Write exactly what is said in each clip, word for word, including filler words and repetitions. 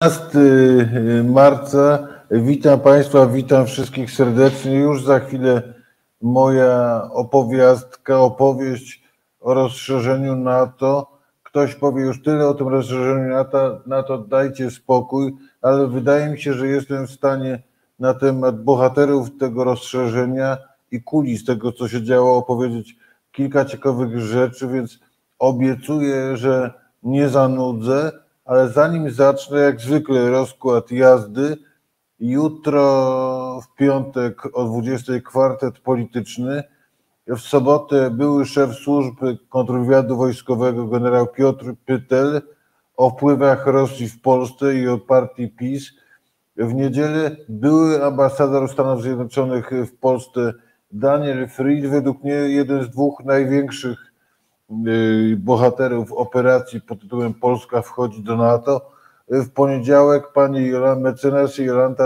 piętnastego marca. Witam Państwa, witam wszystkich serdecznie. Już za chwilę moja opowiastka, opowieść o rozszerzeniu NATO. Ktoś powie już tyle o tym rozszerzeniu NATO, NATO, dajcie spokój, ale wydaje mi się, że jestem w stanie na temat bohaterów tego rozszerzenia i kulis tego, co się działo, opowiedzieć kilka ciekawych rzeczy, więc obiecuję, że nie zanudzę. Ale zanim zacznę, jak zwykle rozkład jazdy. Jutro w piątek o dwudziestej kwartet polityczny. W sobotę były szef służby kontrwywiadu wojskowego generał Piotr Pytel o wpływach Rosji w Polsce i o partii PiS. W niedzielę były ambasador Stanów Zjednoczonych w Polsce Daniel Fried, według mnie jeden z dwóch największych bohaterów operacji pod tytułem Polska wchodzi do NATO. W poniedziałek pani mecenas Jolanta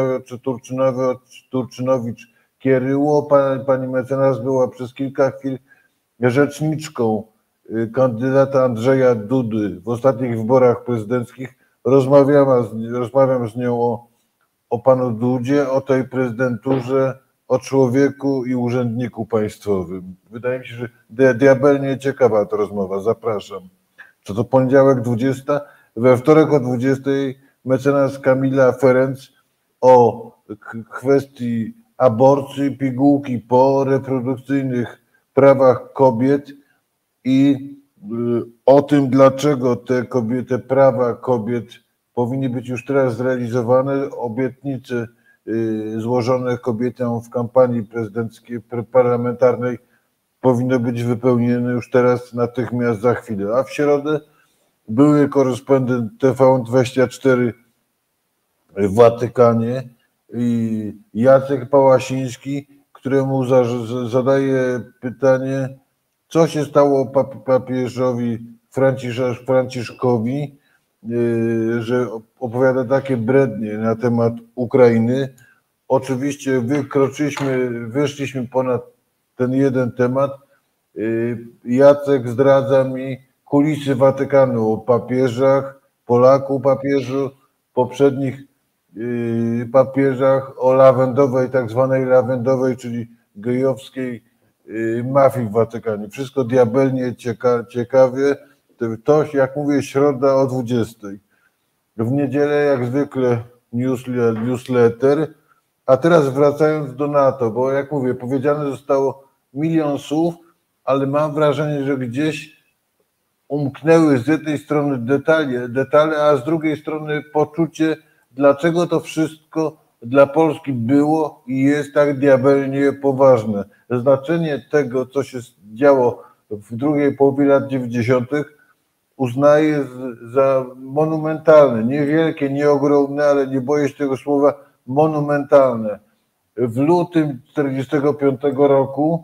Turczynowicz-Kieryło. Pani mecenas była przez kilka chwil rzeczniczką kandydata Andrzeja Dudy w ostatnich wyborach prezydenckich. Rozmawiam z, rozmawiam z nią o, o panu Dudzie, o tej prezydenturze, o człowieku i urzędniku państwowym. Wydaje mi się, że diabelnie ciekawa ta rozmowa. Zapraszam. Co to poniedziałek dwudziesta? We wtorek o dwudziestej mecenas Kamila Ferenc o kwestii aborcji, pigułki po reprodukcyjnych prawach kobiet i o tym, dlaczego te kobiety, prawa kobiet powinny być już teraz zrealizowane. Obietnice złożone kobietom w kampanii prezydenckiej, parlamentarnej powinno być wypełnione już teraz, natychmiast, za chwilę. A w środę były korespondent T V N dwadzieścia cztery w Watykanie i Jacek Pałasiński, któremu zadaje pytanie, co się stało papieżowi Franciszkowi, że opowiada takie brednie na temat Ukrainy. Oczywiście wykroczyliśmy, wyszliśmy ponad ten jeden temat. Jacek zdradza mi kulisy Watykanu o papieżach, Polaku papieżu, poprzednich papieżach, o lawendowej, tak zwanej lawendowej, czyli gejowskiej mafii w Watykanie. Wszystko diabelnie cieka ciekawie. To, jak mówię, środa o dwudziestej. W niedzielę, jak zwykle, newsletter. A teraz wracając do NATO, bo jak mówię, powiedziane zostało milion słów, ale mam wrażenie, że gdzieś umknęły z jednej strony detale, detale, a z drugiej strony poczucie, dlaczego to wszystko dla Polski było i jest tak diabelnie poważne. Znaczenie tego, co się działo w drugiej połowie lat dziewięćdziesiątych uznaję za monumentalne, niewielkie, nie ogromne, ale nie boję się tego słowa, monumentalne. W lutym czterdziestego piątego roku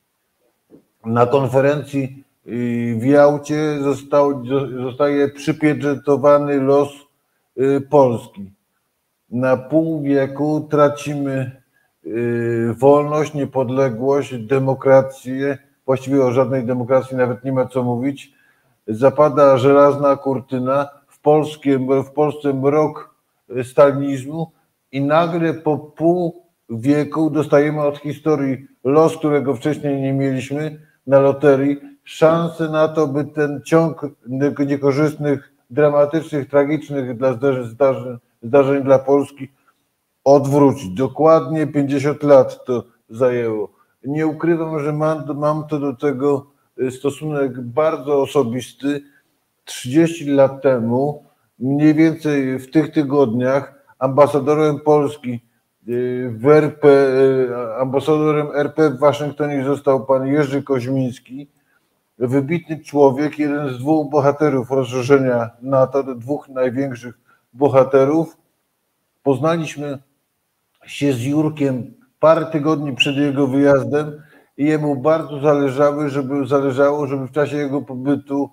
na konferencji w Jałcie został, zostaje przypieczętowany los Polski. Na pół wieku tracimy wolność, niepodległość, demokrację, właściwie o żadnej demokracji nawet nie ma co mówić. Zapada żelazna kurtyna, w, polskim, w Polsce mrok stalinizmu i nagle po pół wieku dostajemy od historii los, którego wcześniej nie mieliśmy, na loterii, szansę na to, by ten ciąg niekorzystnych, dramatycznych, tragicznych dla zdarzeń, zdarzeń dla Polski odwrócić. Dokładnie pięćdziesiąt lat to zajęło. Nie ukrywam, że mam, mam to do tego stosunek bardzo osobisty. trzydzieści lat temu, mniej więcej w tych tygodniach, ambasadorem Polski w R P, ambasadorem R P w Waszyngtonie został pan Jerzy Koźmiński, wybitny człowiek, jeden z dwóch bohaterów rozszerzenia NATO, dwóch największych bohaterów. Poznaliśmy się z Jurkiem parę tygodni przed jego wyjazdem i jemu bardzo zależało, żeby, zależało, żeby w czasie jego pobytu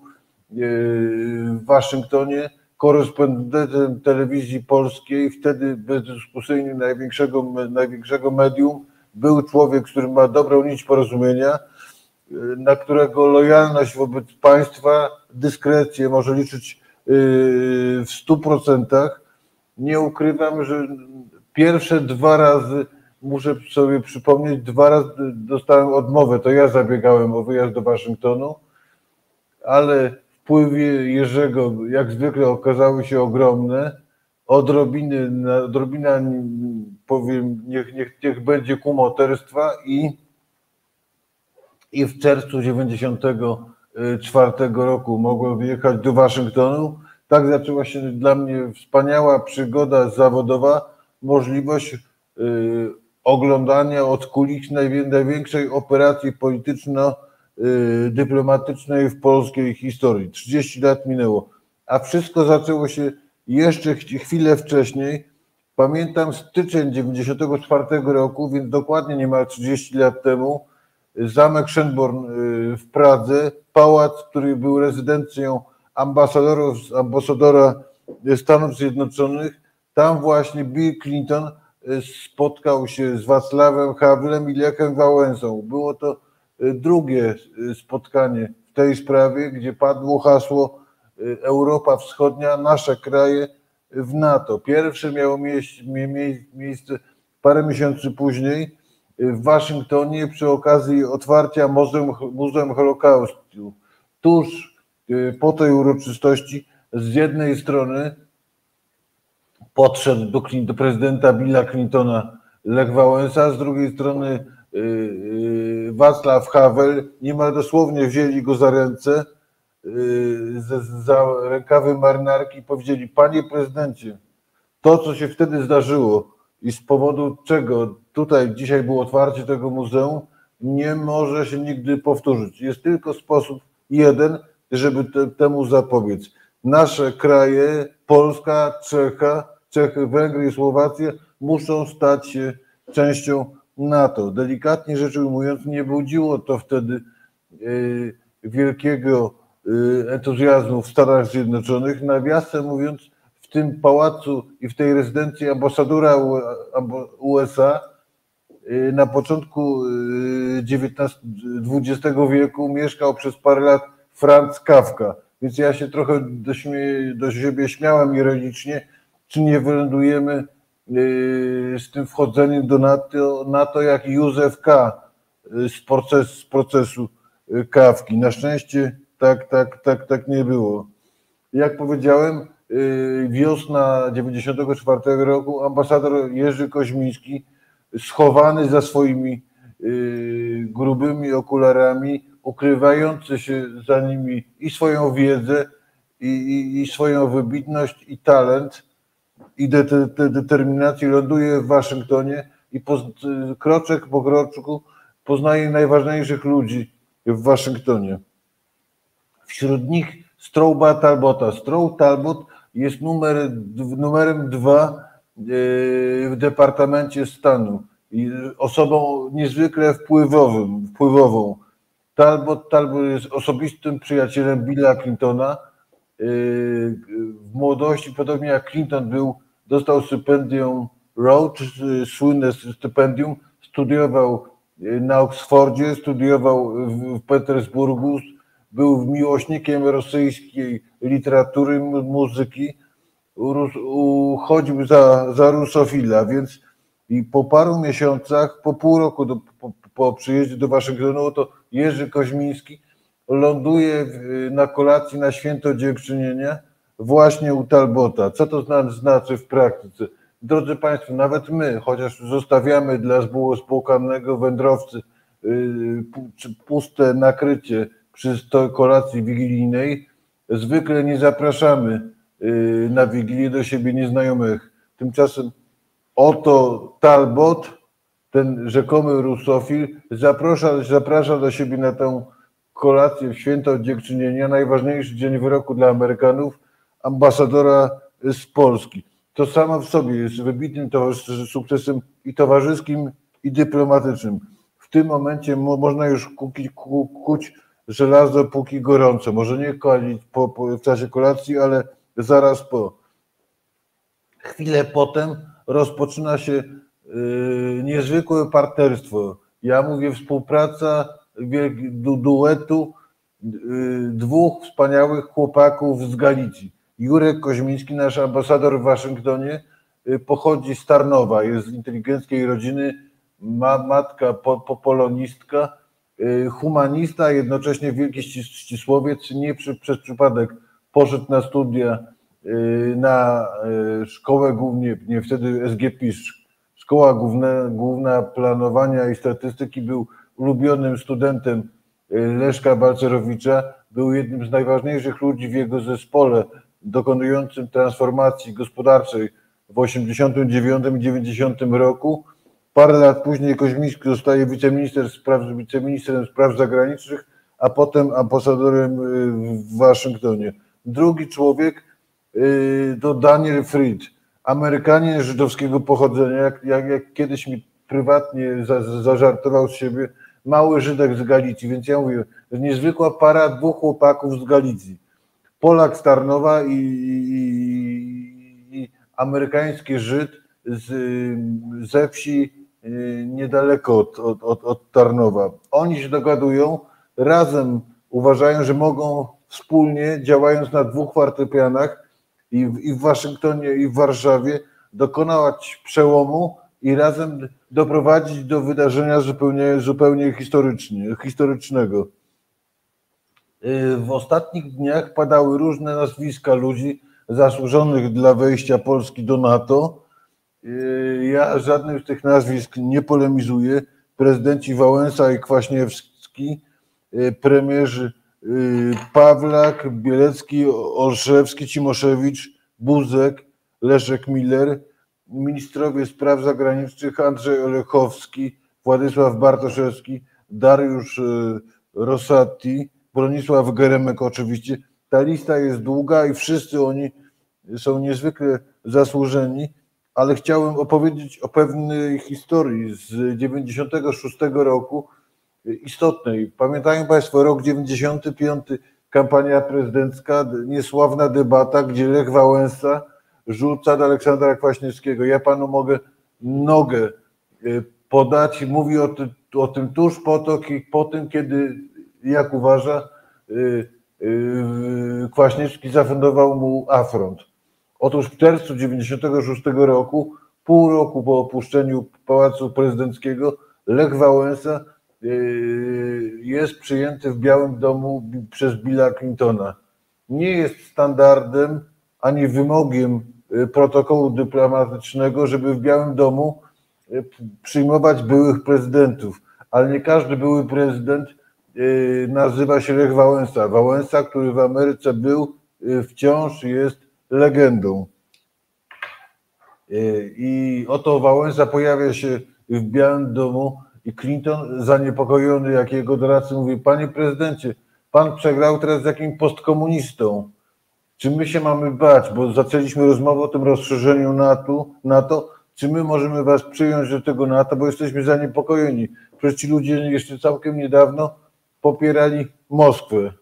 w Waszyngtonie korespondentem telewizji polskiej, wtedy bezdyskusyjnie największego, największego medium, był człowiek, który ma dobrą nić porozumienia, na którego lojalność wobec państwa, dyskrecję może liczyć w stu procentach. nie ukrywam, że pierwsze dwa razy, muszę sobie przypomnieć, dwa razy dostałem odmowę. To ja zabiegałem o wyjazd do Waszyngtonu, ale wpływy Jerzego, jak zwykle, okazały się ogromne. Odrobiny, odrobina, powiem, niech, niech, niech będzie kumoterstwa i, i w czerwcu dziewięćdziesiątego czwartego roku mogłem wyjechać do Waszyngtonu. Tak zaczęła się dla mnie wspaniała przygoda zawodowa, możliwość y, oglądania od kulis największej operacji polityczno-dyplomatycznej w polskiej historii. trzydzieści lat minęło, a wszystko zaczęło się jeszcze chwilę wcześniej. Pamiętam styczeń dziewięćdziesiątego czwartego roku, więc dokładnie niemal trzydzieści lat temu, zamek Schönborn w Pradze, pałac, który był rezydencją ambasadorów, ambasadora Stanów Zjednoczonych. Tam właśnie Bill Clinton spotkał się z Václavem Havlem i Lechem Wałęsą. Było to drugie spotkanie w tej sprawie, gdzie padło hasło Europa Wschodnia, nasze kraje w NATO. Pierwsze miało miejsce parę miesięcy później w Waszyngtonie przy okazji otwarcia Muzeum, Muzeum Holokaustu. Tuż po tej uroczystości z jednej strony podszedł do, do prezydenta Billa Clintona Lech Wałęsa, z drugiej strony yy, Václav Havel. Niemal dosłownie wzięli go za ręce, yy, za, za rękawy marynarki i powiedzieli: panie prezydencie, to co się wtedy zdarzyło i z powodu czego tutaj dzisiaj było otwarcie tego muzeum, nie może się nigdy powtórzyć. Jest tylko sposób jeden, żeby te, temu zapobiec. Nasze kraje, Polska, Czecha, Czechy, Węgry i Słowacja, muszą stać się częścią NATO. Delikatnie rzecz ujmując, nie budziło to wtedy yy, wielkiego yy, entuzjazmu w Stanach Zjednoczonych. Nawiasem mówiąc, w tym pałacu i w tej rezydencji ambasadora U S A yy, na początku yy, dwudziestego wieku mieszkał przez parę lat Franz Kafka. Więc ja się trochę do, śmie- do siebie śmiałem ironicznie, czy nie wylądujemy yy, z tym wchodzeniem do NATO, NATO jak Józef K. z, proces, z procesu Kafki. Na szczęście tak, tak, tak, tak nie było. Jak powiedziałem, yy, wiosna dziewięćdziesiątego czwartego roku ambasador Jerzy Koźmiński, schowany za swoimi yy, grubymi okularami, ukrywający się za nimi i swoją wiedzę, i, i, i swoją wybitność, i talent, i de, de, de, determinację, ląduje w Waszyngtonie i poz, kroczek po kroczku poznaje najważniejszych ludzi w Waszyngtonie. Wśród nich Strouba Talbota. Stroub Talbot jest numer, numerem dwa w Departamencie Stanu. I osobą niezwykle wpływowym, wpływową. Talbot, Talbot jest osobistym przyjacielem Billa Clintona. W młodości, podobnie jak Clinton był, dostał stypendium Rhodes, słynne stypendium, studiował na Oksfordzie, studiował w Petersburgu, był miłośnikiem rosyjskiej literatury, muzyki, uchodził za, za rusofila, więc i po paru miesiącach, po pół roku do, po, po przyjeździe do Waszyngtonu, to Jerzy Koźmiński ląduje na kolacji na Święto Dziękczynienia właśnie u Talbota. Co to znaczy w praktyce? Drodzy Państwo, nawet my, chociaż zostawiamy dla spłukawnego wędrowcy puste nakrycie przy kolacji wigilijnej, zwykle nie zapraszamy na Wigilię do siebie nieznajomych. Tymczasem oto Talbot, ten rzekomy rusofil, zaprasza, zaprasza do siebie na tę kolację w Święto Dziękczynienia, najważniejszy dzień wyroku dla Amerykanów, ambasadora z Polski. To samo w sobie jest wybitnym sukcesem i towarzyskim, i dyplomatycznym. W tym momencie mo można już kuki, ku, kuć żelazo póki gorąco. Może nie po, po, w czasie kolacji, ale zaraz po. Chwilę potem rozpoczyna się yy, niezwykłe partnerstwo. Ja mówię współpraca du, duetu yy, dwóch wspaniałych chłopaków z Galicji. Jurek Koźmiński, nasz ambasador w Waszyngtonie, pochodzi z Tarnowa, jest z inteligenckiej rodziny, ma matka po, po polonistka, humanista, jednocześnie wielki ścisłowiec, nie przy, przez przypadek poszedł na studia na szkołę głównie, nie wtedy S G P I S, Szkoła Główna, Główna Planowania i Statystyki, był ulubionym studentem Leszka Balcerowicza, był jednym z najważniejszych ludzi w jego zespole dokonującym transformacji gospodarczej w osiemdziesiątym dziewiątym i dziewięćdziesiątym roku. Parę lat później Koźmiński zostaje wiceminister spraw, wiceministrem spraw zagranicznych, a potem ambasadorem w Waszyngtonie. Drugi człowiek to Daniel Fried, Amerykanin żydowskiego pochodzenia, jak, jak, jak kiedyś mi prywatnie za, zażartował z siebie, mały Żydek z Galicji, więc ja mówię, niezwykła para dwóch chłopaków z Galicji. Polak z Tarnowa i, i, i amerykański Żyd z, ze wsi niedaleko od, od, od, od Tarnowa. Oni się dogadują, razem uważają, że mogą wspólnie, działając na dwóch fortepianach i w, i w Waszyngtonie, i w Warszawie, dokonać przełomu i razem doprowadzić do wydarzenia zupełnie, zupełnie historycznie, historycznego. W ostatnich dniach padały różne nazwiska ludzi zasłużonych dla wejścia Polski do NATO. Ja żadnym z tych nazwisk nie polemizuję. Prezydenci Wałęsa i Kwaśniewski, premierzy Pawlak, Bielecki, Olszewski, Cimoszewicz, Buzek, Leszek Miller, ministrowie spraw zagranicznych Andrzej Olechowski, Władysław Bartoszewski, Dariusz Rosati, Bronisław Geremek oczywiście. Ta lista jest długa i wszyscy oni są niezwykle zasłużeni, ale chciałem opowiedzieć o pewnej historii z dziewięćdziesiątego szóstego roku, istotnej. Pamiętają Państwo rok dziewięćdziesiąty piąty, kampania prezydencka, niesławna debata, gdzie Lech Wałęsa rzuca do Aleksandra Kwaśniewskiego. Ja Panu mogę nogę podać. Mówi o tym, o tym tuż po, to, po tym, kiedy, jak uważa, Kwaśniewski zafundował mu afront. Otóż w czerwcu dziewięćdziesiątego szóstego roku, pół roku po opuszczeniu Pałacu Prezydenckiego, Lech Wałęsa jest przyjęty w Białym Domu przez Billa Clintona. Nie jest standardem ani wymogiem protokołu dyplomatycznego, żeby w Białym Domu przyjmować byłych prezydentów, ale nie każdy były prezydent nazywa się Lech Wałęsa. Wałęsa, który w Ameryce był, wciąż jest legendą. I oto Wałęsa pojawia się w Białym Domu i Clinton, zaniepokojony jak jego doradcy, mówi: panie prezydencie, pan przegrał teraz z jakimś postkomunistą. Czy my się mamy bać, bo zaczęliśmy rozmowę o tym rozszerzeniu NATO, NATO, czy my możemy was przyjąć do tego NATO, bo jesteśmy zaniepokojeni. Przecież ci ludzie jeszcze całkiem niedawno popierali Moskwę.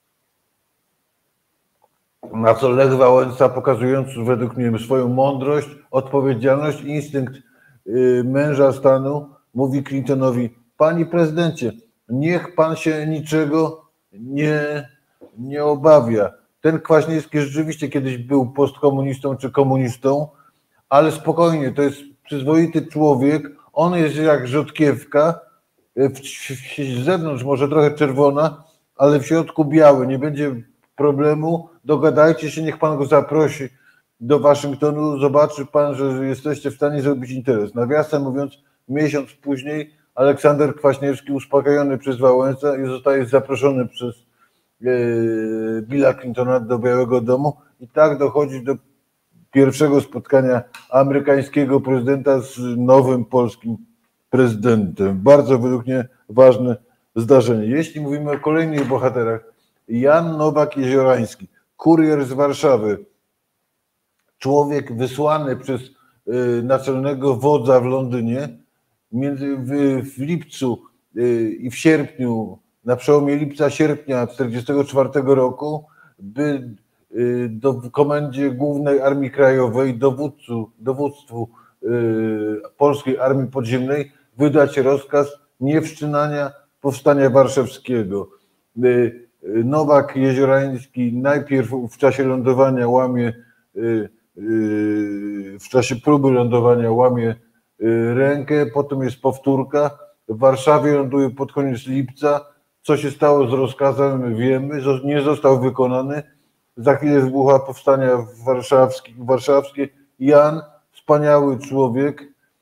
Na co Lech Wałęsa, pokazując według mnie swoją mądrość, odpowiedzialność, instynkt męża stanu, mówi Clintonowi: panie prezydencie, niech pan się niczego nie, nie obawia. Ten Kwaśniewski rzeczywiście kiedyś był postkomunistą czy komunistą, ale spokojnie, to jest przyzwoity człowiek, on jest jak rzodkiewka, z zewnątrz może trochę czerwona, ale w środku biały, nie będzie problemu, dogadajcie się, niech pan go zaprosi do Waszyngtonu, zobaczy pan, że jesteście w stanie zrobić interes. Nawiasem mówiąc, miesiąc później Aleksander Kwaśniewski, uspokojony przez Wałęsę, zostaje zaproszony przez Billa Clintona do Białego Domu i tak dochodzi do pierwszego spotkania amerykańskiego prezydenta z nowym polskim prezydentem. Bardzo według mnie ważne zdarzenie. Jeśli mówimy o kolejnych bohaterach, Jan Nowak-Jeziorański, kurier z Warszawy, człowiek wysłany przez naczelnego wodza w Londynie, między, w, w lipcu i w sierpniu, na przełomie lipca-sierpnia tysiąc dziewięćset czterdziestego czwartego roku, by do w Komendzie Głównej Armii Krajowej, dowódcu, dowództwu Polskiej Armii Podziemnej wydać rozkaz niewszczynania powstania warszawskiego. Nowak Jeziorański najpierw w czasie lądowania łamie w czasie próby lądowania łamie rękę, potem jest powtórka, w Warszawie ląduje pod koniec lipca. Co się stało z rozkazem, wiemy, nie został wykonany. Za chwilę wybucha powstania warszawskie, warszawskie. Jan, wspaniały człowiek,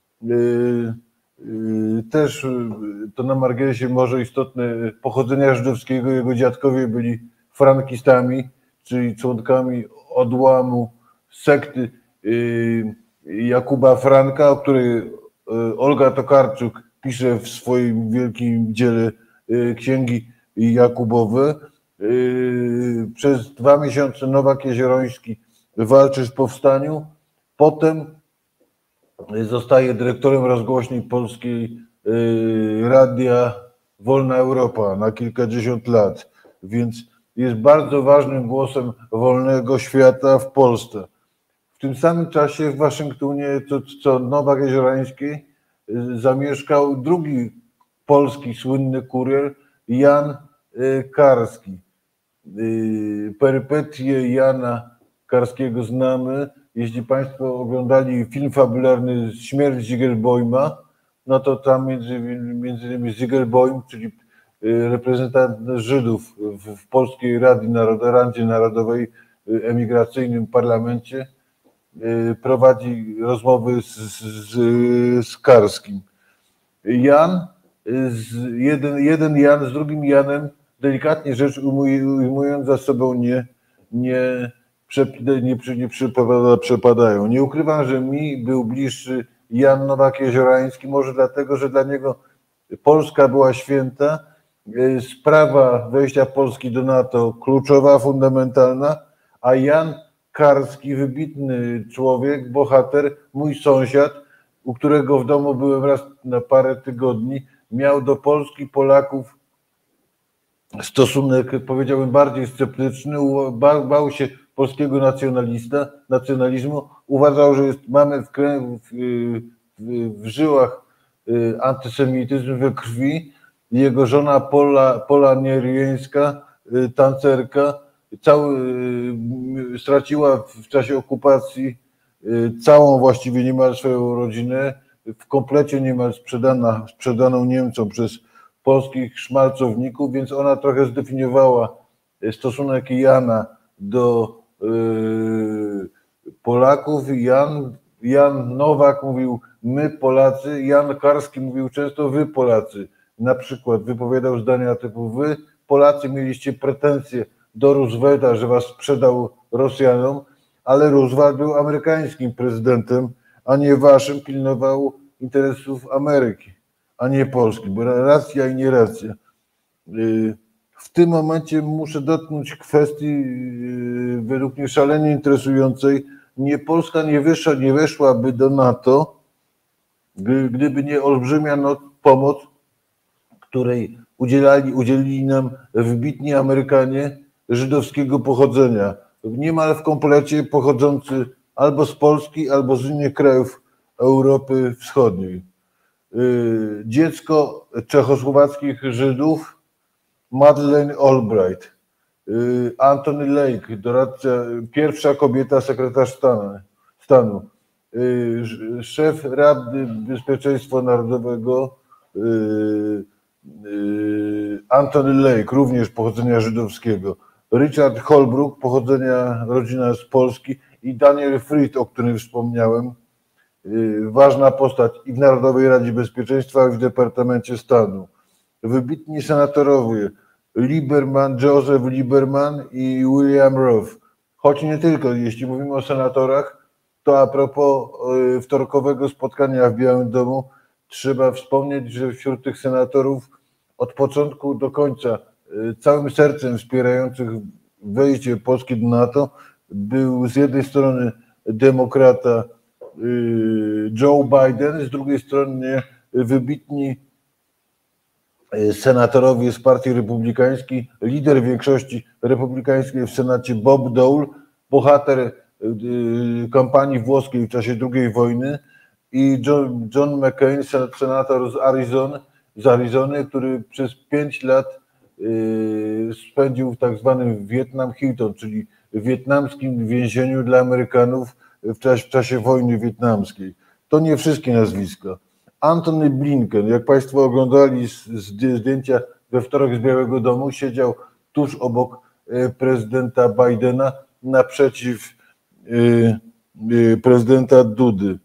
też to na marginesie może istotne, pochodzenia żydowskiego, jego dziadkowie byli frankistami, czyli członkami odłamu sekty Jakuba Franka, o której Olga Tokarczuk pisze w swoim wielkim dziele Księgi Jakubowe. Przez dwa miesiące Nowak Jezioroński walczy w powstaniu, potem zostaje dyrektorem rozgłośni polskiej Radia Wolna Europa na kilkadziesiąt lat, więc jest bardzo ważnym głosem wolnego świata w Polsce. W tym samym czasie w Waszyngtonie, co, co Nowak Jeziorański, zamieszkał drugi polski słynny kurier, Jan Karski. Perypetie Jana Karskiego znamy. Jeśli Państwo oglądali film fabularny Śmierć Ziegelboima, no to tam między, między innymi Ziegelboim, czyli reprezentant Żydów w, w Polskiej Radzie Narodowej, Radzie Narodowej, emigracyjnym parlamencie, prowadzi rozmowy z, z, z Karskim. Jan, z, jeden, jeden Jan z drugim Janem, delikatnie rzecz ujmując, za sobą nie, nie, nie, nie przypada, przepadają. Nie ukrywam, że mi był bliższy Jan Nowak Jeziorański, może dlatego, że dla niego Polska była święta, sprawa wejścia Polski do NATO kluczowa, fundamentalna, a Jan Karski, wybitny człowiek, bohater, mój sąsiad, u którego w domu byłem raz na parę tygodni, miał do Polski, Polaków stosunek, powiedziałbym, bardziej sceptyczny, bał, bał się polskiego nacjonalista, nacjonalizmu, uważał, że jest, mamy w, w, w, w żyłach antysemityzm we krwi. Jego żona Pola, Pola Nierieńska, tancerka, cały, straciła w czasie okupacji całą właściwie niemal swoją rodzinę, w komplecie niemal sprzedana, sprzedaną Niemcom przez polskich szmalcowników, więc ona trochę zdefiniowała stosunek Jana do yy, Polaków. Jan, Jan Nowak mówił my Polacy, Jan Karski mówił często wy Polacy. Na przykład wypowiadał zdania typu wy Polacy mieliście pretensje do Roosevelta, że was sprzedał Rosjanom, ale Roosevelt był amerykańskim prezydentem, a nie waszym, pilnował interesów Ameryki, a nie Polski, bo racja i nieracja. W tym momencie muszę dotknąć kwestii według mnie szalenie interesującej. Nie Polska nie wyszła, nie weszłaby do NATO, gdyby nie olbrzymia pomoc, której udzielali, udzielili nam wybitni Amerykanie żydowskiego pochodzenia, niemal w komplecie pochodzący albo z Polski, albo z innych krajów Europy Wschodniej. Dziecko czechosłowackich Żydów, Madeleine Albright, Antony Lake, doradca, pierwsza kobieta sekretarz stanu, stanu, szef Rady Bezpieczeństwa Narodowego Antony Lake, również pochodzenia żydowskiego, Richard Holbrooke, pochodzenia rodzina z Polski, i Daniel Fried, o którym wspomniałem, ważna postać i w Narodowej Radzie Bezpieczeństwa, i w Departamencie Stanu. Wybitni senatorowie Lieberman, Joseph Lieberman i William Roth. Choć nie tylko, jeśli mówimy o senatorach, to a propos wtorkowego spotkania w Białym Domu, trzeba wspomnieć, że wśród tych senatorów od początku do końca całym sercem wspierających wejście Polski do NATO był z jednej strony demokrata Joe Biden, z drugiej strony wybitni senatorowie z Partii Republikańskiej, lider większości republikańskiej w Senacie Bob Dole, bohater kampanii włoskiej w czasie drugiej wojny, i John, John McCain, senator z Arizony, z Arizony, który przez pięć lat spędził w tak zwanym Vietnam Hilton, czyli wietnamskim więzieniu dla Amerykanów w czasie, w czasie wojny wietnamskiej. To nie wszystkie nazwiska. Antony Blinken, jak Państwo oglądali zdjęcia we wtorek z Białego Domu, siedział tuż obok prezydenta Bidena, naprzeciw prezydenta Dudy.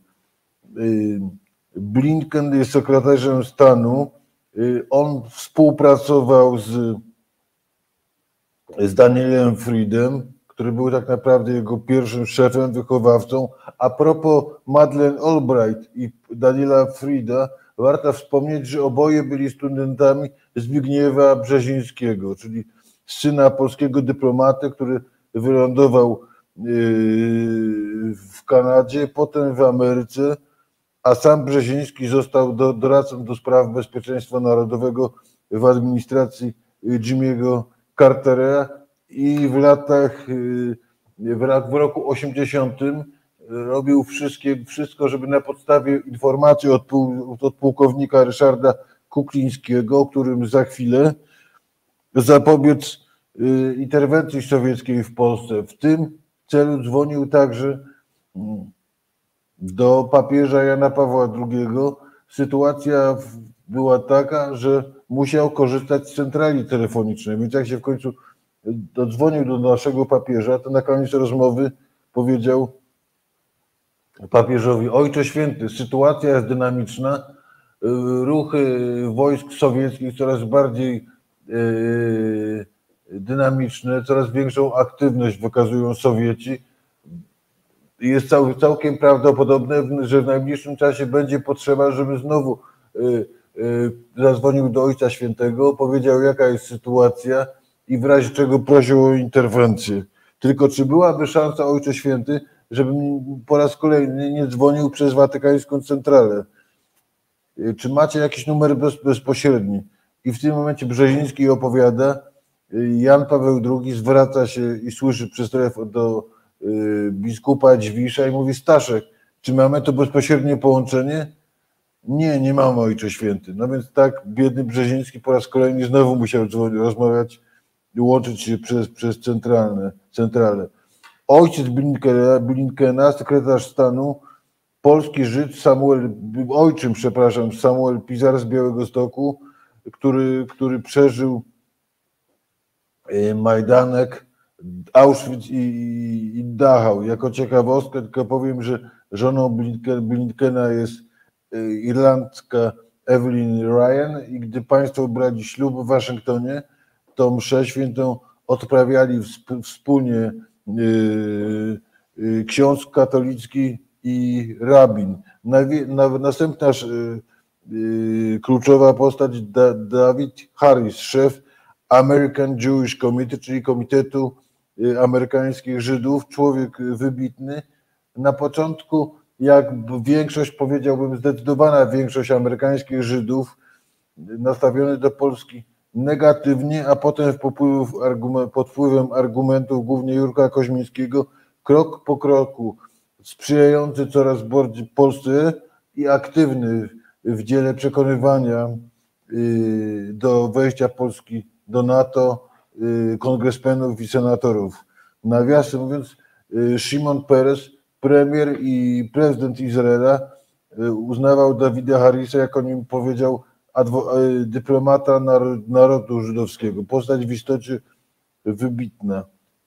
Blinken jest sekretarzem stanu. On współpracował z, z Danielem Friedem, który był tak naprawdę jego pierwszym szefem, wychowawcą. A propos Madeleine Albright i Daniela Frieda, warto wspomnieć, że oboje byli studentami Zbigniewa Brzezińskiego, czyli syna polskiego dyplomaty, który wylądował w Kanadzie, potem w Ameryce, a sam Brzeziński został do, doradcą do spraw bezpieczeństwa narodowego w administracji Jimmy'ego Cartera i w latach, w roku osiemdziesiątym robił wszystkie, wszystko, żeby na podstawie informacji od, pół, od pułkownika Ryszarda Kuklińskiego, o którym za chwilę, zapobiec interwencji sowieckiej w Polsce. W tym celu dzwonił także do papieża Jana Pawła drugiego. Sytuacja była taka, że musiał korzystać z centrali telefonicznej, więc jak się w końcu dodzwonił do naszego papieża, to na koniec rozmowy powiedział papieżowi: Ojcze Święty, sytuacja jest dynamiczna, ruchy wojsk sowieckich coraz bardziej dynamiczne, coraz większą aktywność wykazują Sowieci. Jest cał, całkiem prawdopodobne, że w najbliższym czasie będzie potrzeba, żeby znowu y, y, zadzwonił do Ojca Świętego, powiedział, jaka jest sytuacja i w razie czego prosił o interwencję. Tylko czy byłaby szansa, Ojcze Święty, żebym po raz kolejny nie dzwonił przez watykańską centralę? Y, czy macie jakiś numer bez, bezpośredni? I w tym momencie Brzeziński opowiada, y, Jan Paweł drugi zwraca się i słyszy przez telefon do biskupa Dźwisza i mówi: Staszek, czy mamy to bezpośrednie połączenie? Nie, nie mamy, Ojcze Święty. No więc tak biedny Brzeziński po raz kolejny znowu musiał dzwonić, rozmawiać i łączyć się przez, przez centralne, centralę. Ojciec Blinkena, Blinkena, sekretarz stanu, polski Żyd Samuel, ojczym, przepraszam, Samuel Pizar z Białegostoku, który, który przeżył Majdanek, Auschwitz i, i, i Dachau. Jako ciekawostkę tylko powiem, że żoną Blinken, Blinkena jest Irlandka Evelyn Ryan i gdy państwo brali ślub w Waszyngtonie, to mszę świętą odprawiali wspólnie yy, yy, ksiądz katolicki i rabin. Nawi, na, następna yy, kluczowa postać da, David Harris, szef American Jewish Committee, czyli Komitetu Amerykańskich Żydów, człowiek wybitny. Na początku, jak większość, powiedziałbym zdecydowana większość amerykańskich Żydów, nastawiony do Polski negatywnie, a potem pod wpływem argumentów głównie Jurka Koźmińskiego, krok po kroku sprzyjający coraz bardziej Polsce i aktywny w dziele przekonywania do wejścia Polski do NATO kongresmenów i senatorów. Nawiasem mówiąc, Szymon Peres, premier i prezydent Izraela, uznawał Davida Harrisa, jak on im powiedział, dyplomata narodu żydowskiego. Postać w istocie wybitna.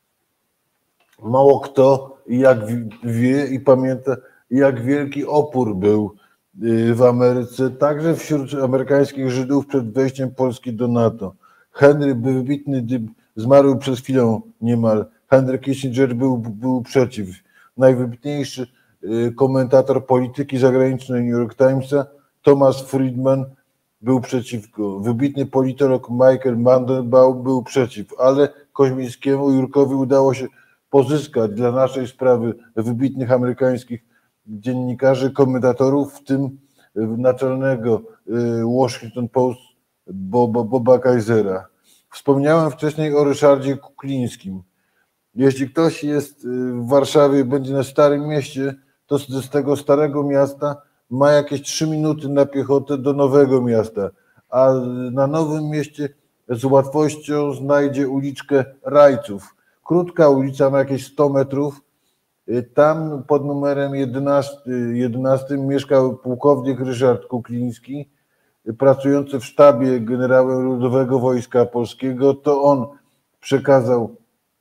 Mało kto jak wie i pamięta, jak wielki opór był w Ameryce, także wśród amerykańskich Żydów przed wejściem Polski do NATO. Henry, wybitny, zmarł przed chwilą niemal, Henry Kissinger był, był przeciw. Najwybitniejszy komentator polityki zagranicznej New York Timesa, Thomas Friedman, był przeciwko. Wybitny politolog Michael Mandelbaum był przeciw, ale Koźmińskiemu, Jurkowi udało się pozyskać dla naszej sprawy wybitnych amerykańskich dziennikarzy, komentatorów, w tym naczelnego Washington Post Boba, Boba Kaisera. Wspomniałem wcześniej o Ryszardzie Kuklińskim. Jeśli ktoś jest w Warszawie, będzie na Starym Mieście, to z tego Starego Miasta ma jakieś trzy minuty na piechotę do Nowego Miasta, a na Nowym Mieście z łatwością znajdzie uliczkę Rajców. Krótka ulica, ma jakieś sto metrów, Tam pod numerem jedenastym mieszkał pułkownik Ryszard Kukliński, pracujący w sztabie generałem Ludowego Wojska Polskiego. To on przekazał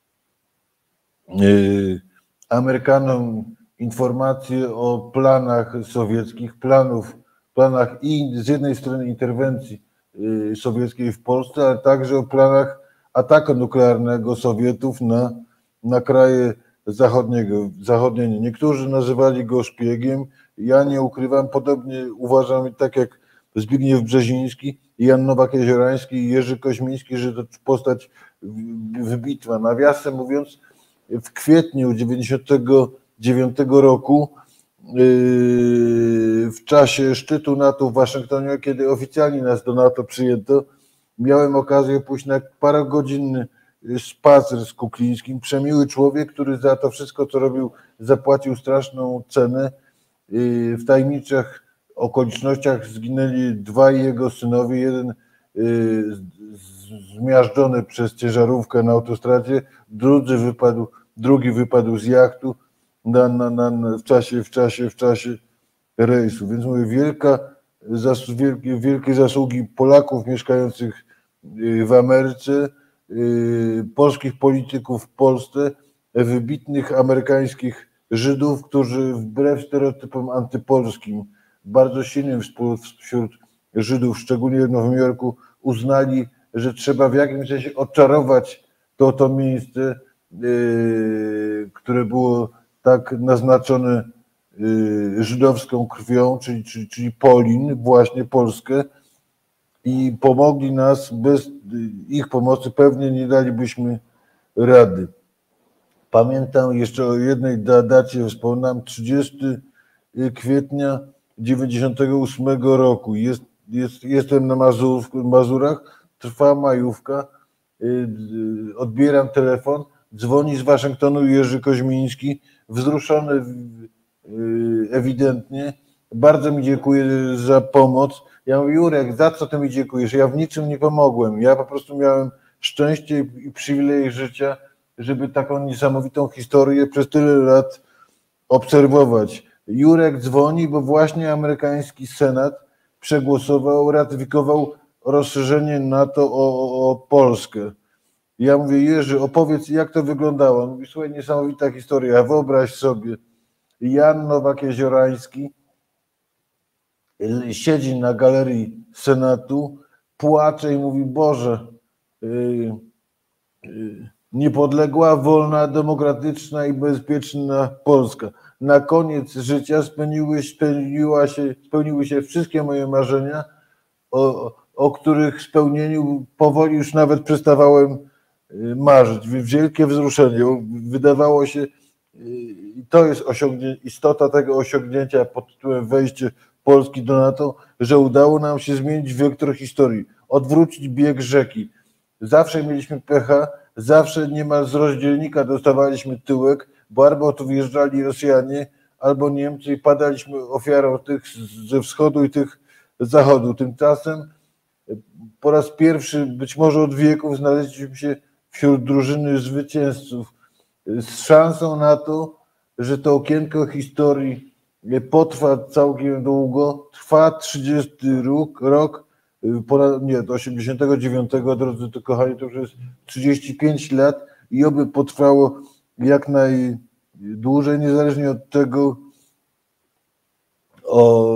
Amerykanom informacje o planach sowieckich, planów, planach i z jednej strony interwencji sowieckiej w Polsce, ale także o planach ataku nuklearnego Sowietów na, na kraje zachodniego, zachodnie. Niektórzy nazywali go szpiegiem. Ja nie ukrywam, podobnie uważam, tak jak Zbigniew Brzeziński, Jan Nowak-Jeziorański i Jerzy Koźmiński, że to postać wybitna. Nawiasem mówiąc, w kwietniu dziewięćdziesiątego dziewiątego roku w czasie szczytu NATO w Waszyngtonie, kiedy oficjalnie nas do NATO przyjęto, miałem okazję pójść na parogodzinny spacer z Kuklińskim. Przemiły człowiek, który za to wszystko, co robił, zapłacił straszną cenę. W tajemniczych okolicznościach zginęli dwaj jego synowie, jeden zmiażdżony przez ciężarówkę na autostradzie, drugi wypadł, drugi wypadł z jachtu na, na, na, w, czasie, w, czasie, w czasie rejsu. Więc mówię, wielka, zas, wielkie, wielkie zasługi Polaków mieszkających w Ameryce, polskich polityków w Polsce, wybitnych amerykańskich Żydów, którzy wbrew stereotypom antypolskim, bardzo silnym wśród Żydów, szczególnie w Nowym Jorku, uznali, że trzeba w jakimś sensie odczarować to, to miejsce, yy, które było tak naznaczone yy, żydowską krwią, czyli, czyli, czyli Polin, właśnie Polskę, i pomogli nas. Bez ich pomocy pewnie nie dalibyśmy rady. Pamiętam jeszcze o jednej dacie, wspominam, trzydziestego kwietnia dziewięćdziesiątego ósmego roku. Jest, jest, jestem na Mazur, Mazurach, trwa majówka, odbieram telefon, dzwoni z Waszyngtonu Jerzy Koźmiński, wzruszony ewidentnie, bardzo mi dziękuję za pomoc. Ja mówię, Jurek, za co ty mi dziękujesz? Ja w niczym nie pomogłem. Ja po prostu miałem szczęście i przywilej życia, żeby taką niesamowitą historię przez tyle lat obserwować. Jurek dzwoni, bo właśnie amerykański Senat przegłosował, ratyfikował rozszerzenie NATO o, o Polskę. Ja mówię, Jerzy, opowiedz, jak to wyglądało. On mówi, słuchaj, niesamowita historia, wyobraź sobie, Jan Nowak-Jeziorański siedzi na galerii Senatu, płacze i mówi, Boże, yy, yy, niepodległa, wolna, demokratyczna i bezpieczna Polska. Na koniec życia spełniły, spełniła się, spełniły się wszystkie moje marzenia, o, o których spełnieniu powoli już nawet przestawałem marzyć. Wielkie wzruszenie. Wydawało się, i to jest istota tego osiągnięcia pod tytułem wejście Polski do NATO, że udało nam się zmienić wektor historii, odwrócić bieg rzeki. Zawsze mieliśmy pecha, zawsze niemal z rozdzielnika dostawaliśmy tyłek, bo albo tu wjeżdżali Rosjanie, albo Niemcy i padaliśmy ofiarą tych ze wschodu i tych z zachodu. Tymczasem po raz pierwszy, być może od wieków, znaleźliśmy się wśród drużyny zwycięzców z szansą na to, że to okienko historii potrwa całkiem długo, trwa trzydziesty rok, rok ponad, nie, do osiemdziesiątego dziewiątego, drodzy to kochani, to już jest trzydzieści pięć lat i oby potrwało jak najdłużej, niezależnie od tego, o,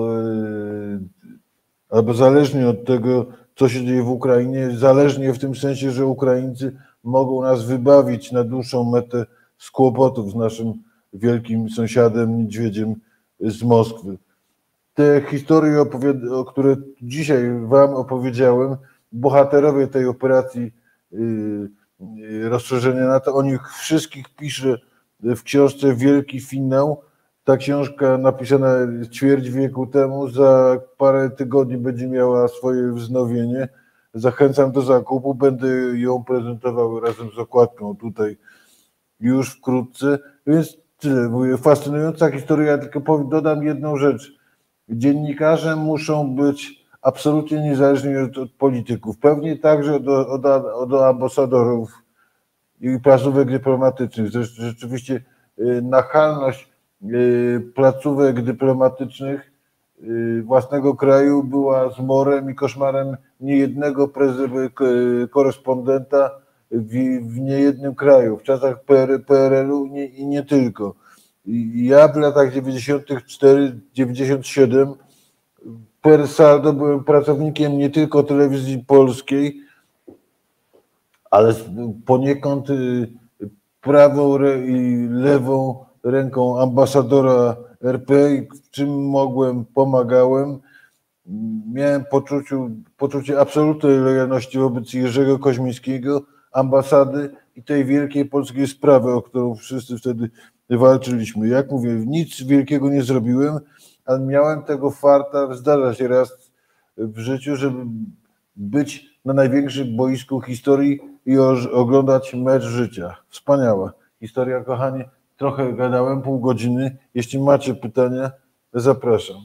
albo zależnie od tego, co się dzieje w Ukrainie, zależnie w tym sensie, że Ukraińcy mogą nas wybawić na dłuższą metę z kłopotów z naszym wielkim sąsiadem, niedźwiedziem z Moskwy. Te historie, o które dzisiaj wam opowiedziałem, bohaterowie tej operacji yy, rozszerzenia NATO, o nich wszystkich piszę w książce Wielki Finał. Ta książka napisana ćwierć wieku temu, za parę tygodni będzie miała swoje wznowienie. Zachęcam do zakupu, będę ją prezentował razem z okładką tutaj już wkrótce. Więc tyle, mówię, fascynująca historia, tylko dodam jedną rzecz. Dziennikarze muszą być absolutnie niezależni od, od polityków, pewnie także od, od, od ambasadorów i placówek dyplomatycznych. Rzeczywiście nachalność placówek dyplomatycznych własnego kraju była zmorem i koszmarem niejednego korespondenta w, w niejednym kraju, w czasach P R L-u nie, i nie tylko. I ja w latach dziewięćdziesiątych czwartych do dziewięćdziesiątego siódmego per saldo byłem pracownikiem nie tylko telewizji polskiej, ale poniekąd prawą i lewą ręką ambasadora R P, w czym mogłem, pomagałem. Miałem poczuciu, poczucie absolutnej lojalności wobec Jerzego Koźmińskiego, ambasady i tej wielkiej polskiej sprawy, o którą wszyscy wtedy walczyliśmy. Jak mówię, nic wielkiego nie zrobiłem, ale miałem tego farta, zdarza się raz w życiu, żeby być na największym boisku historii i oglądać mecz życia. Wspaniała historia, kochani. Trochę gadałem, pół godziny. Jeśli macie pytania, zapraszam.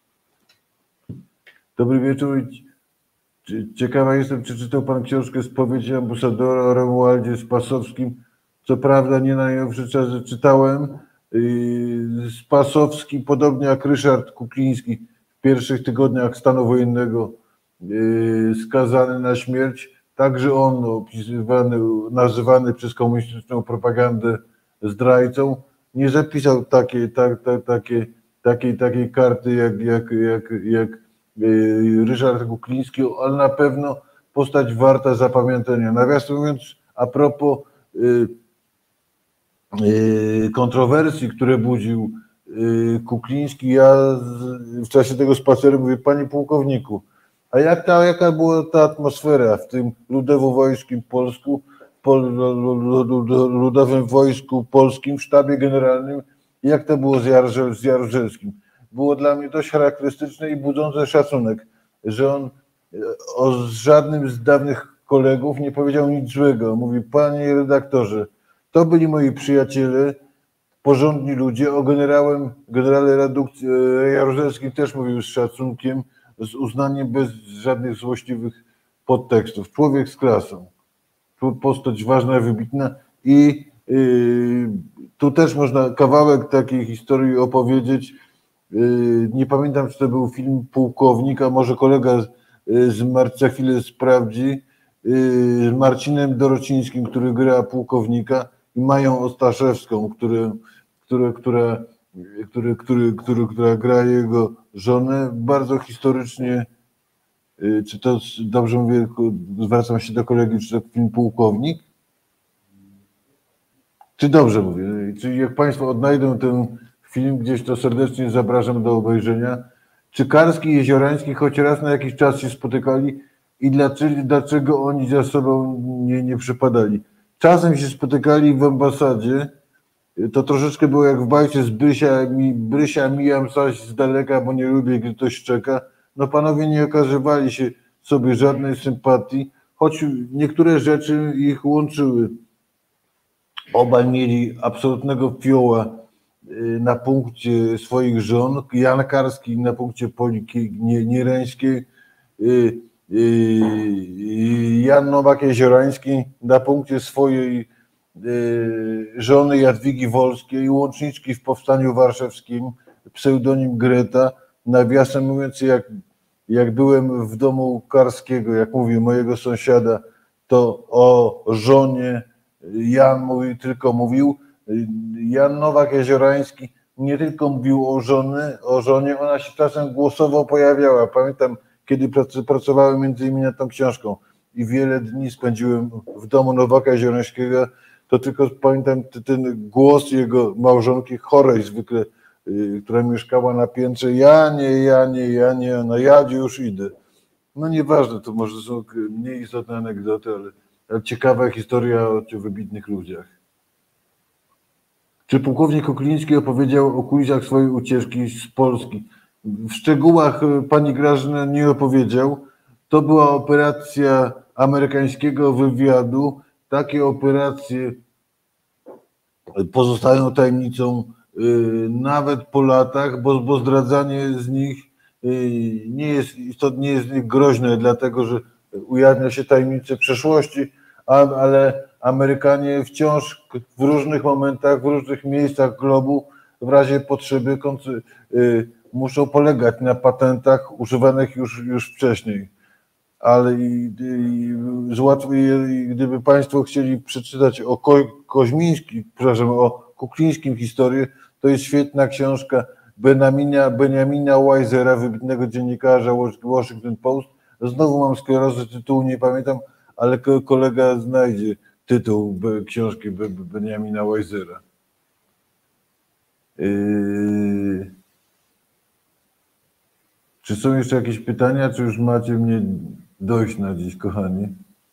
Dobry wieczór. Ciekawa jestem, czy czytał pan książkę Spowiedź ambasadora o Romualdzie Spasowskim. Co prawda nie na najnowszy czas czytałem. Spasowski, podobnie jak Ryszard Kukliński, w pierwszych tygodniach stanu wojennego skazany na śmierć. Także on opisywany, nazywany przez komunistyczną propagandę zdrajcą, nie zapisał takiej, tak, tak, takiej, takiej, takiej karty jak, jak, jak, jak Ryszard Kukliński, ale na pewno postać warta zapamiętania. Nawiasem mówiąc, a propos y, y, kontrowersji, które budził y, Kukliński, ja z, w czasie tego spaceru mówię, panie pułkowniku, a jak ta, jaka była ta atmosfera w tym ludowo-wojskim Polsku, Pol, Ludowym Wojsku Polskim, w sztabie generalnym, jak to było z, Jarze, z Jarużelskim? Było dla mnie dość charakterystyczne i budzące szacunek, że on o żadnym z dawnych kolegów nie powiedział nic złego. Mówi, panie redaktorze, to byli moi przyjaciele, porządni ludzie, o generałem, generale Jarużelskim też mówił z szacunkiem, z uznaniem, bez żadnych złośliwych podtekstów. Człowiek z klasą. Postać ważna, wybitna i yy, tu też można kawałek takiej historii opowiedzieć. Yy, nie pamiętam, czy to był film Pułkownik, a może kolega z, yy, z Mar- za chwilę sprawdzi, yy, z Marcinem Dorocińskim, który gra pułkownika, i Mają Ostaszewską, który, który, która, który, który, który, która gra jego żonę. Bardzo historycznie. Czy to dobrze mówię, zwracam się do kolegi, czy to film Pułkownik? Czy dobrze mówię? Czyli jak państwo odnajdą ten film gdzieś, to serdecznie zapraszam do obejrzenia. Czy Karski i Jeziorański choć raz na jakiś czas się spotykali i dlaczego, dlaczego oni za sobą nie, nie przypadali? Czasem się spotykali w ambasadzie, to troszeczkę było jak w bajce z Brysia, mi, Brysia mijam coś z daleka, bo nie lubię, gdy ktoś czeka. No panowie nie okazywali się sobie żadnej sympatii, choć niektóre rzeczy ich łączyły. Obaj mieli absolutnego fioła na punkcie swoich żon. Jan Karski na punkcie Poliki Niereńskiej, Jan Nowak-Jeziorański na punkcie swojej żony Jadwigi Wolskiej, łączniczki w Powstaniu Warszawskim, pseudonim Greta. Nawiasem mówiąc, jak, jak byłem w domu Karskiego, jak mówił mojego sąsiada, to o żonie Jan mówi, tylko mówił. Jan Nowak-Jeziorański nie tylko mówił o żony, o żonie, ona się czasem głosowo pojawiała. Pamiętam, kiedy pracowałem między innymi nad tą książką i wiele dni spędziłem w domu Nowaka Jeziorańskiego, to tylko pamiętam ten głos jego małżonki chorej zwykle, która mieszkała na piętrze. Ja nie, ja nie, ja nie, no ja już idę. No nieważne, to może są mniej istotne anegdoty, ale, ale ciekawa historia o wybitnych ludziach. Czy pułkownik Kukliński opowiedział o kulisach swojej ucieczki z Polski? W szczegółach pani Grażyna nie opowiedział. To była operacja amerykańskiego wywiadu. Takie operacje pozostają tajemnicą nawet po latach, bo, bo zdradzanie z nich nie jest istotnie, nie jest groźne, dlatego że ujawnia się tajemnice przeszłości, ale Amerykanie wciąż w różnych momentach, w różnych miejscach globu w razie potrzeby muszą polegać na patentach używanych już, już wcześniej. Ale i, i, i, gdyby Państwo chcieli przeczytać o Ko, Koźmińskim, przepraszam, o Kuklińskim historię, to jest świetna książka Benjamina, Benjamina Weisera, wybitnego dziennikarza Washington Post. Znowu mam sklerozę, tytułu nie pamiętam, ale kolega znajdzie tytuł książki Benjamina Weisera. Yy... Czy są jeszcze jakieś pytania, czy już macie mnie dojść na dziś, kochani?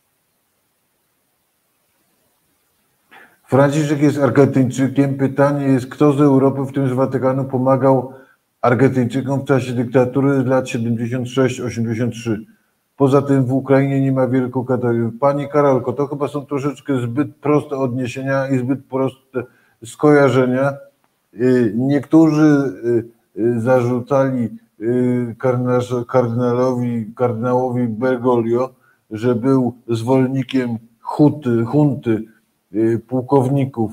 Franciszek jest Argentyńczykiem. Pytanie jest, kto z Europy, w tym z Watykanu, pomagał Argentyńczykom w czasie dyktatury z lat siedemdziesiąt sześć osiemdziesiąt trzy. Poza tym w Ukrainie nie ma wielkokatolików. Pani Karolko, to chyba są troszeczkę zbyt proste odniesienia i zbyt proste skojarzenia. Niektórzy zarzucali kardynalowi, kardynałowi Bergoglio, że był zwolennikiem huty, hunty pułkowników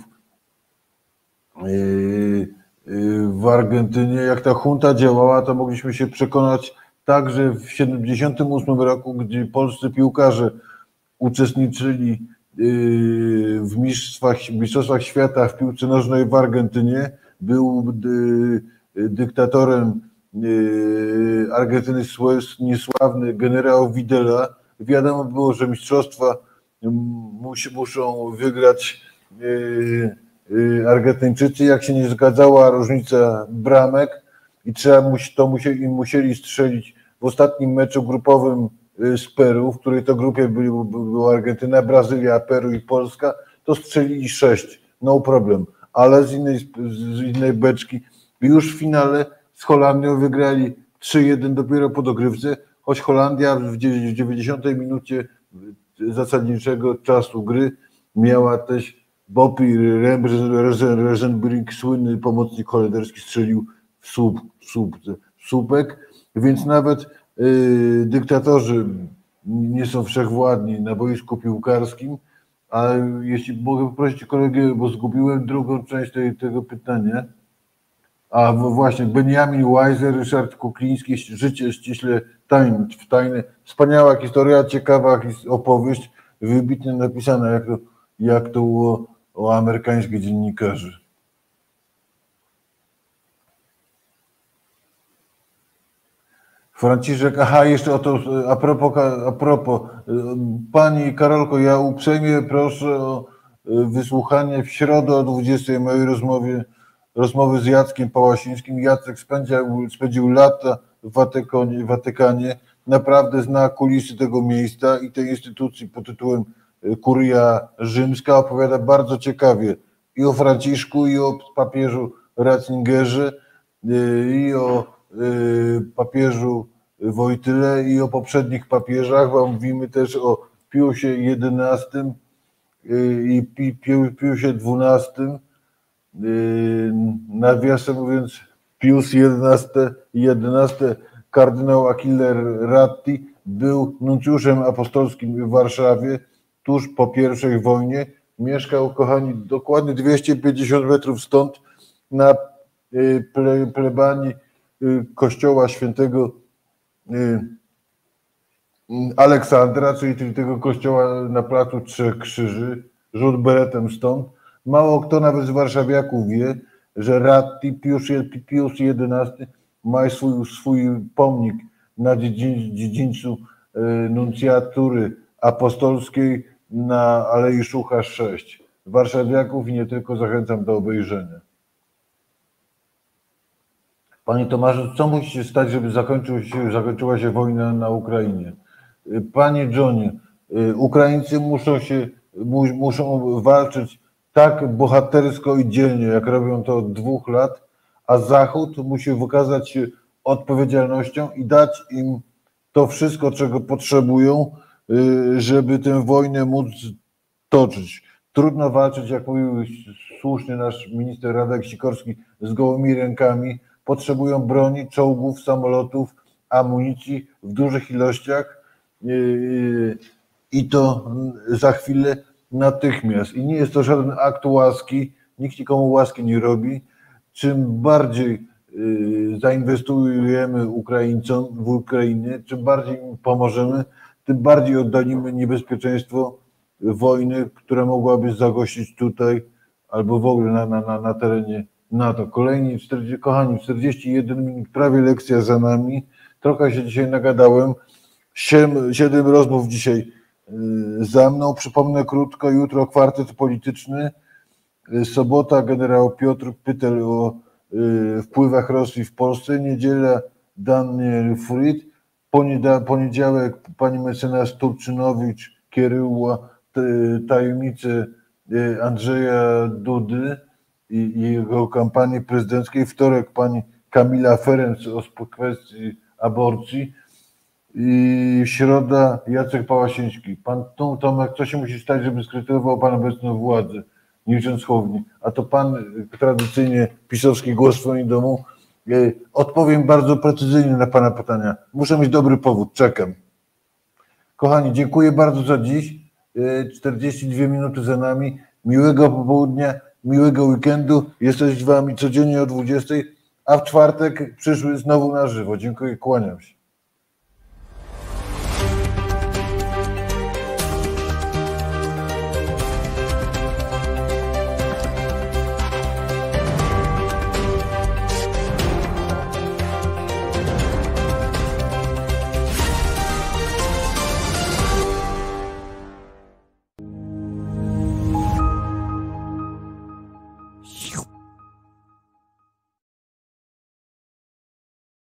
w Argentynie. Jak ta hunta działała, to mogliśmy się przekonać także w siedemdziesiątym ósmym roku, gdzie polscy piłkarze uczestniczyli w mistrzostwach, mistrzostwach świata w piłce nożnej w Argentynie. Był dyktatorem Argentyny niesławny generał Videla. Wiadomo było, że mistrzostwa musi, muszą wygrać Argentyńczycy. Jak się nie zgadzała różnica bramek i trzeba, to musieli, musieli strzelić w ostatnim meczu grupowym z Peru, w której to grupie byli, była Argentyna, Brazylia, Peru i Polska, to strzelili sześć, no problem. Ale z innej, z innej beczki już w finale z Holandią wygrali trzy jeden dopiero po dogrywce, choć Holandia w dziewięćdziesiątej minucie zasadniczego czasu gry miała też Bobby Rosenbrink, słynny pomocnik holenderski, strzelił w, słup, w, słup, w słupek, więc nawet y, dyktatorzy nie są wszechwładni na boisku piłkarskim. A jeśli mogę poprosić kolegę, bo zgubiłem drugą część tej, tego pytania. A właśnie, Benjamin Weiser, Ryszard Kukliński, życie ściśle tajne, tajne. Wspaniała historia, ciekawa opowieść, wybitnie napisana, jak to, jak to było o amerykańskich dziennikarzy. Franciszek, aha, jeszcze o to, a propos, a propos, Pani Karolko, ja uprzejmie proszę o wysłuchanie w środę o dwudziestej mojej rozmowie, rozmowy z Jackiem Pałasińskim. Jacek spędził, spędził lata w Watykanie, w Watykanie, naprawdę zna kulisy tego miejsca i tej instytucji pod tytułem Kuria Rzymska, opowiada bardzo ciekawie i o Franciszku, i o papieżu Ratzingerze, i o papieżu Wojtyle, i o poprzednich papieżach, bo mówimy też o Piusie jedenastym i Piusie dwunastym. Nawiasem mówiąc, Pius jedenasty, jedenasty kardynał Achille Ratti był nuncjuszem apostolskim w Warszawie tuż po pierwszej wojnie. Mieszkał, kochani, dokładnie dwieście pięćdziesiąt metrów stąd na ple, plebanii kościoła świętego Aleksandra, czyli tego kościoła na placu Trzech Krzyży, rzut beretem stąd. Mało kto nawet z warszawiaków wie, że Ratti, Pius, Pius jedenasty ma swój, swój pomnik na dziedzińcu nuncjatury apostolskiej na Alei Szucha sześć. Warszawiaków i nie tylko zachęcam do obejrzenia. Panie Tomaszu, co musi się stać, żeby zakończył się, zakończyła się wojna na Ukrainie? Panie Johnie, Ukraińcy muszą się, muszą walczyć tak bohatersko i dzielnie, jak robią to od dwóch lat, a Zachód musi wykazać się odpowiedzialnością i dać im to wszystko, czego potrzebują, żeby tę wojnę móc toczyć. Trudno walczyć, jak mówił słusznie nasz minister Radek Sikorski, z gołymi rękami. Potrzebują broni, czołgów, samolotów, amunicji w dużych ilościach i to za chwilę natychmiast. I nie jest to żaden akt łaski, nikt nikomu łaski nie robi. Czym bardziej zainwestujemy Ukraińcom w Ukrainie, czym bardziej im pomożemy, tym bardziej oddalimy niebezpieczeństwo wojny, która mogłaby zagościć tutaj albo w ogóle na, na, na terenie NATO. Kolejni, czterdzieści, kochani, czterdzieści jeden minut, prawie lekcja za nami. Trochę się dzisiaj nagadałem. Siedem, siedem rozmów dzisiaj za mną. Przypomnę krótko, jutro kwartet polityczny. Sobota generał Piotr Pytel o wpływach Rosji w Polsce. Niedziela Daniel Fried. Poniedziałek pani mecenas Turczynowicz kieruła tajemnicę Andrzeja Dudy i jego kampanii prezydenckiej. Wtorek pani Kamila Ferenc o kwestii aborcji. I środa Jacek Pałasiński. Pan Tomek, co się musi stać, żeby skrytykował pan obecną władzę? Niczym schowni. A to pan tradycyjnie pisowski głos w swoim domu. Odpowiem bardzo precyzyjnie na pana pytania. Muszę mieć dobry powód, czekam. Kochani, dziękuję bardzo za dziś. czterdzieści dwie minuty za nami. Miłego popołudnia, miłego weekendu. Jesteś z wami codziennie o dwudziestej, a w czwartek przyszły znowu na żywo. Dziękuję, kłaniam się.